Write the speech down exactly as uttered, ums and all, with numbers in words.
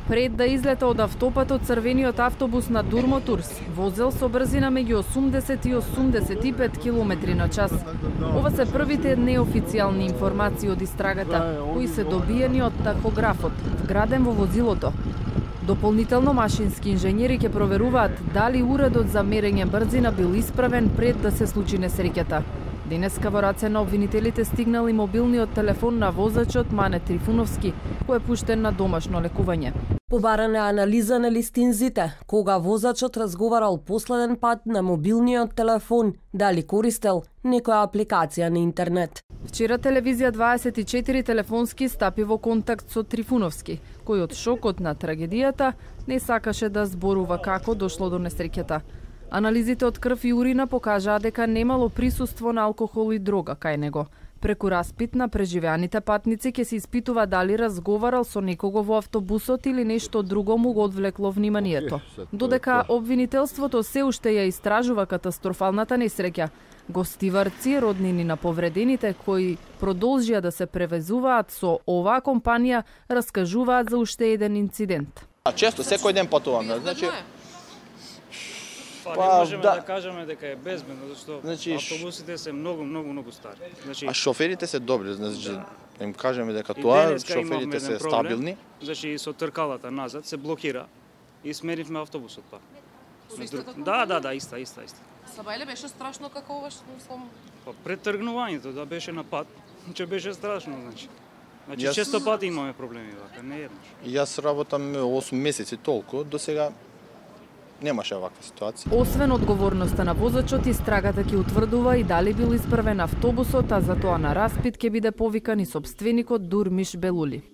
Пред да излета од автопатот, црвениот автобус на Дурмотурс возел со брзина меѓу осумдесет и осумдесет и пет километри на час. Ова се првите неофицијални информации од истрагата, кои се добиени од тахографот, вграден во возилото. Дополнително машински инженери ќе проверуваат дали уредот за мерење брзина бил исправен пред да се случи несреќата. Денеска во раце на обвинителите стигнал и мобилниот телефон на возачот Мане Трифуновски, кој е пуштен на домашно лекување. Побарана е анализа на листинзите, кога возачот разговарал последен пат на мобилниот телефон, дали користел некоја апликација на интернет. Вчера телевизија дваесет и четири телефонски стапи во контакт со Трифуновски, кој од шокот на трагедијата не сакаше да зборува како дошло до несреќата. Анализите од крв и урина покажаа дека немало присуство на алкохол и дрога кај него. Преку распит на преживеаните патници ќе се испитува дали разговарал со некого во автобусот или нешто друго му го одвлекло вниманието. Додека обвинителството се уште ја истражува катастрофалната несреќа, гостиварци, роднини на повредените кои продолжија да се превезуваат со оваа компанија, раскажуваат за уште еден инцидент. Често секој ден патуваме, значи Па, не можеме да, да кажеме дека е безбедно, зашто значи, автобусите се многу, многу, многу стари. Значи, а шоферите се добри, значи да им кажеме дека тоа шоферите се стабилни. Значи со тркалата назад се блокира и сменивме автобусот па. Да, да, да, иста, иста, иста. Сабајле беше страшно како ова што сум. Па пред тргнувањето да беше на пат, че беше страшно, значи. Значи Јас... често пати имаме проблеми вака, не еднаш. Јас работам осум месеци толку, до сега немаше ваква ситуација. Освен одговорноста на возачот, истрагата ќе утврдува и дали бил исправен автобусот, а за тоа на распит ќе биде повикан и сопственикот Дурмиш Белули.